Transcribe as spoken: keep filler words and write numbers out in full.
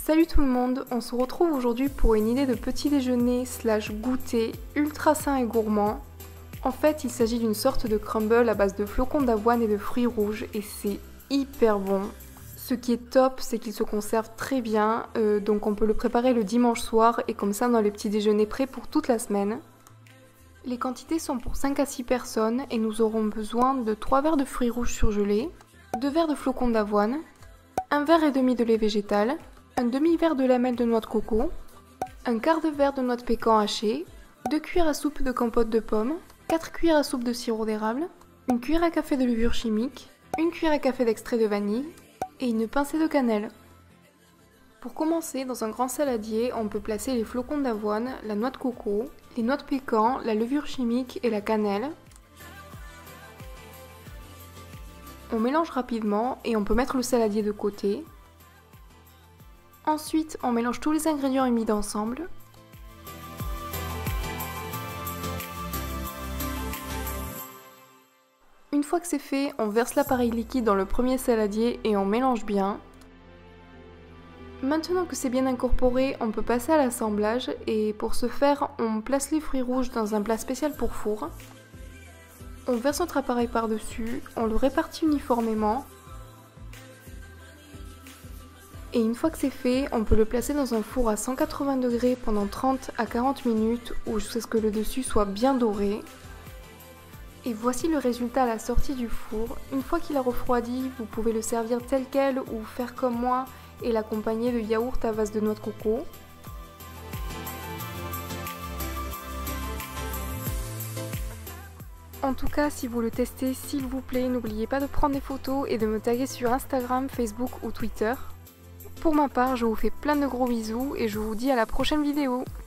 Salut tout le monde, on se retrouve aujourd'hui pour une idée de petit déjeuner slash goûter ultra sain et gourmand. En fait, il s'agit d'une sorte de crumble à base de flocons d'avoine et de fruits rouges et c'est hyper bon. Ce qui est top, c'est qu'il se conserve très bien, euh, donc on peut le préparer le dimanche soir et comme ça dans les petits déjeuners prêts pour toute la semaine. Les quantités sont pour cinq à six personnes et nous aurons besoin de trois verres de fruits rouges surgelés, deux verres de flocons d'avoine, un verre et demi de lait végétal, un demi-verre de lamelles de noix de coco, un quart de verre de noix de pécan hachée, deux cuillères à soupe de compote de pommes, quatre cuillères à soupe de sirop d'érable, une cuillère à café de levure chimique, une cuillère à café d'extrait de vanille et une pincée de cannelle. Pour commencer, dans un grand saladier, on peut placer les flocons d'avoine, la noix de coco, les noix de pécan, la levure chimique et la cannelle. On mélange rapidement et on peut mettre le saladier de côté. Ensuite, on mélange tous les ingrédients humides ensemble. Une fois que c'est fait, on verse l'appareil liquide dans le premier saladier et on mélange bien. Maintenant que c'est bien incorporé, on peut passer à l'assemblage et pour ce faire, on place les fruits rouges dans un plat spécial pour four. On verse notre appareil par-dessus, on le répartit uniformément. Et une fois que c'est fait, on peut le placer dans un four à cent quatre-vingts degrés pendant trente à quarante minutes ou jusqu'à ce que le dessus soit bien doré. Et voici le résultat à la sortie du four. Une fois qu'il a refroidi, vous pouvez le servir tel quel ou faire comme moi et l'accompagner de yaourt à base de noix de coco. En tout cas, si vous le testez, s'il vous plaît, n'oubliez pas de prendre des photos et de me taguer sur Instagram, Facebook ou Twitter. Pour ma part, je vous fais plein de gros bisous et je vous dis à la prochaine vidéo.